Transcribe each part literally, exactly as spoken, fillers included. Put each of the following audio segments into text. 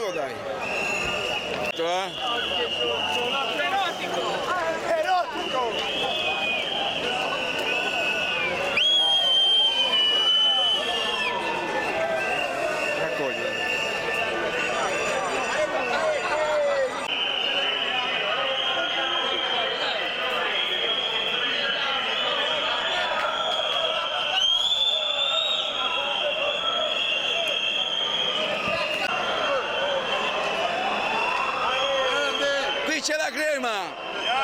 lo dai? Erotico! Erotico! Qui c'è la crema!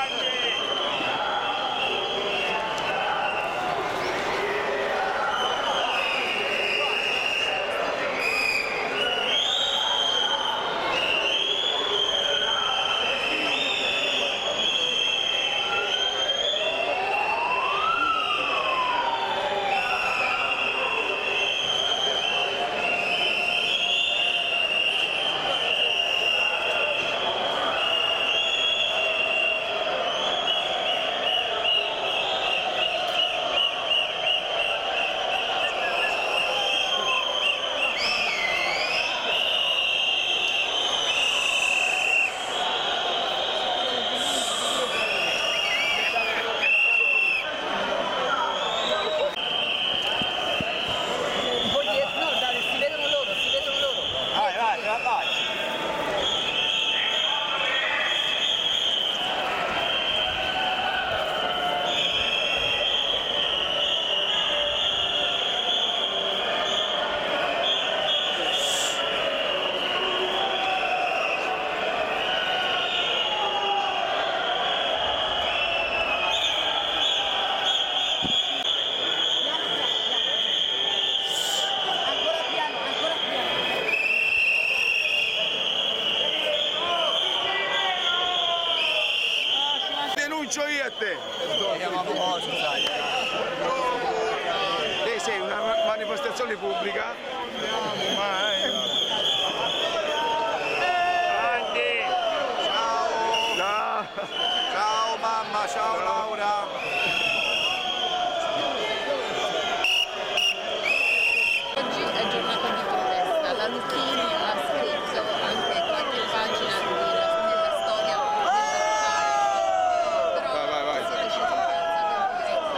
Denuncio io a te! Lei sei una manifestazione pubblica? Avanti! Ciao! Ciao! Ciao mamma, ciao Laura! Oggi è giornata di protesta, la Lucchini ha scritto anche qualche pagina della storia dell'Alzare, però Vai, vai, vai. si è deciso di alzare in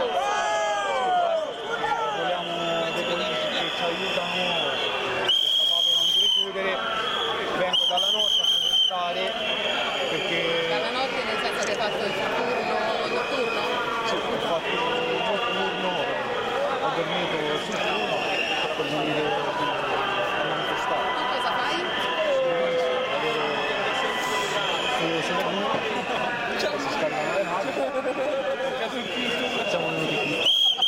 Vogliamo dei politici che ci aiutano, questa fabbrica non deve chiudere, vengo dalla notte a protestare perché dalla notte, nel senso che hai fatto il turno notturno? sì, ho fatto il notturno, ho dormito sul turno per venire a manifestare. Tu cosa fai? Se se ne si scaricano le navi, facciamo venuti qui.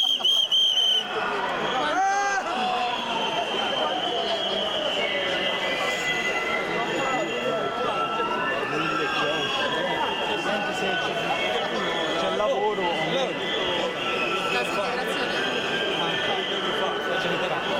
Anche se c'è il lavoro, La integrazione? ce ne farà.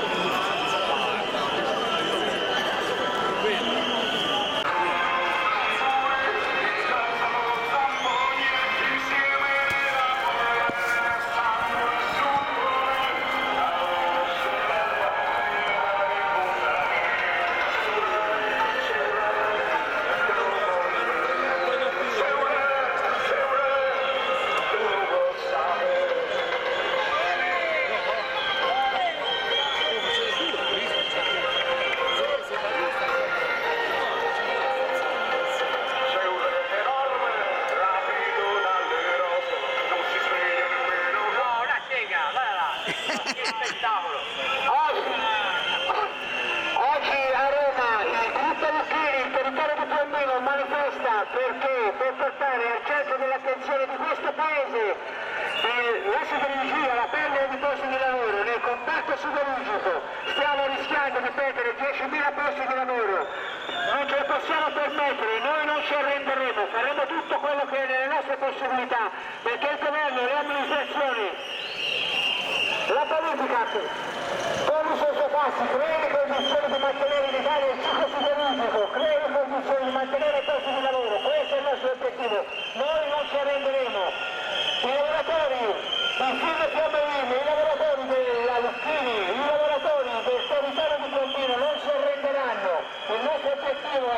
Oggi a Roma il gruppo Lucchini, il territorio di Piombino, manifesta perché per portare al centro dell'attenzione di questo paese la siderurgia, la perdita di posti di lavoro. Nel comparto siderurgico stiamo rischiando di perdere diecimila posti di lavoro, non ce lo possiamo permettere, noi non ci arrenderemo, faremo tutto quello che è nelle nostre possibilità perché il governo e le amministrazioni, la politica con i suoi passi crea le condizioni di mantenere in Italia il ciclo siderurgico, crea le condizioni di mantenere i posti di lavoro, questo è il nostro obiettivo, noi non ci arrenderemo. I lavoratori del Fiume Fiammelino, i lavoratori della Lucchini, i lavoratori del territorio di Piombino non si arrenderanno, il nostro obiettivo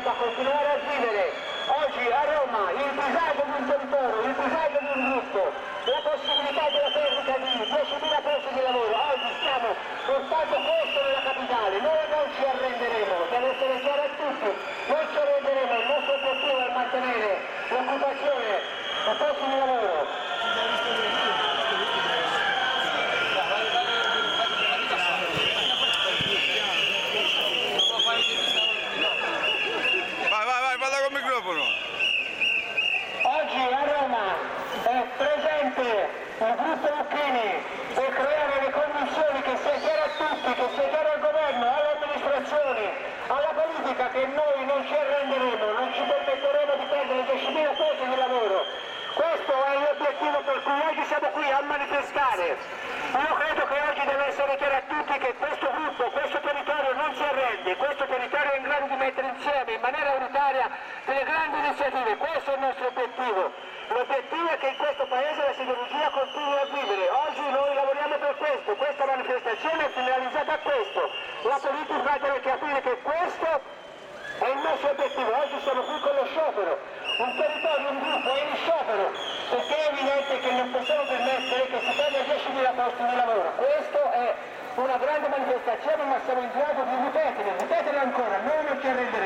vogliamo continuare a vivere oggi a Roma il disagio di un territorio, il disagio di un gruppo, la possibilità della perdita di diecimila posti di lavoro. Oggi stiamo portando questo nella capitale, noi non ci arrenderemo, deve essere chiaro a tutti, non ci arrenderemo, il nostro obiettivo è mantenere l'occupazione dei posti di lavoro. Vai, vai, vai, parla col microfono. Oggi a Roma è presente il gruppo Lucchini per creare le condizioni che sia chiaro a tutti, che sia chiaro al governo, alle amministrazioni, alla politica, che noi non ci arrenderemo, non ci permetteremo di perdere diecimila posti di lavoro. Questo è l'obiettivo per cui oggi siamo qui a manifestare. Io credo che oggi deve essere chiaro a tutti che questo gruppo, questo territorio non si arrende, questo territorio è in grado di mettere insieme in maniera unitaria delle grandi iniziative. Questo è il nostro obiettivo. L'obiettivo è che in questo paese la siderurgia continui a vivere. Oggi noi lavoriamo per questo, questa manifestazione è finalizzata a questo. La politica deve capire che questo è il nostro obiettivo. Oggi siamo qui con lo sciopero, un territorio, un gruppo è in sciopero, perché è evidente che non possiamo permettere che si perda diecimila posti di lavoro. Questo è una grande manifestazione, ma siamo in grado di ripetere, ripetere ancora, noi non ci arrenderemo.